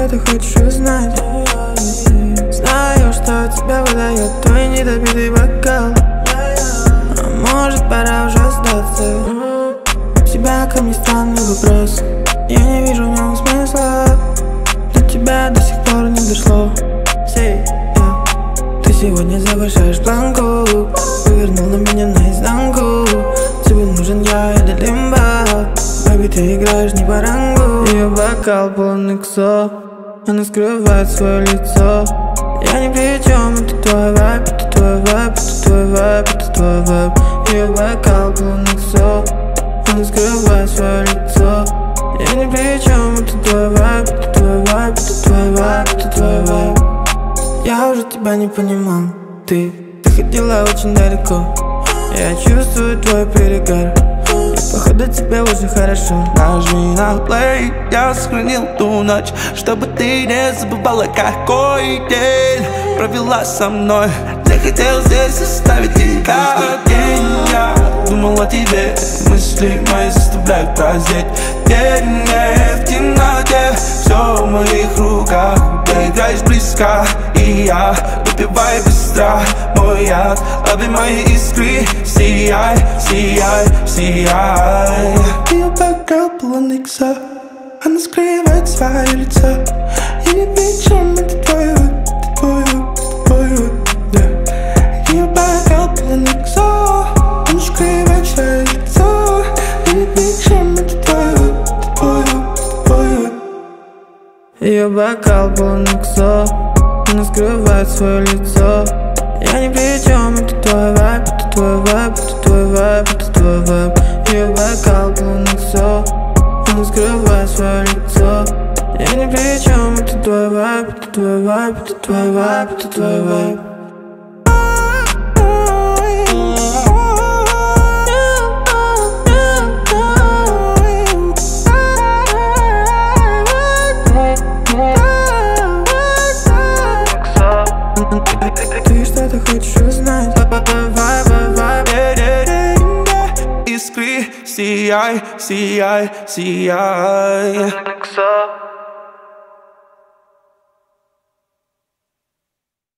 ты хочешь узнать? Знаю, что тебя выдает твой недопитый бокал. А может, пора уже сдаться? У тебя ко мне странный вопрос. Я не вижу в нем смысла. До тебя до сих пор не дошло. Ты сегодня завышаешь планку, повернул на меня наизнанку. Тебе нужен я или лимба? Бэби, ты играешь не по рангу. Ее бокал полон иксо, она скрывает свое лицо. Я ни при чем, это твой вайб, это твой вайб, это твой вайб, это твой вайб. Ее бокал полон иксо, она скрывает свое лицо. Я ни при чем, это твой вайб, это твой вайб, это твой вайб, это твой вайб. Я уже тебя не понимал, ты ходила очень далеко. Я чувствую твой перегар, и походу тебе уже хорошо. Нажми на плей, я сохранил ту ночь, чтобы ты не забывала, какой день провела со мной. Захотел здесь оставить тебя день. Я думал о тебе, мысли мои заставляют прозреть. День в темноте, все в моих руках. Ты играешь близко, и я выпиваю быстро мой яд. Обнимай искры, сияй, сияй, сияй. Ее бэкграунд полон икса, она скрывает свое лицо. Я не вижу, это твой выбор, это твой выбор, это твой выбор. Ее бэкграунд полон икса, она скрывает свое лицо. Я не вижу, это твой выбор, это твой выбор, это твой выбор. Ее бокал полон иксо, она скрывает свое лицо. Я ни при чем, это твой вайб, это твой вайб, это твой вайб, это твой вайб. Ее бокал полон иксо, она скрывает свое лицо. Я ни при чем, это твой вайб, это твой вайб, это твой вайб, это твой вайб. Ты что-то хочешь узнать? Искры, сияй, сияй, сияй.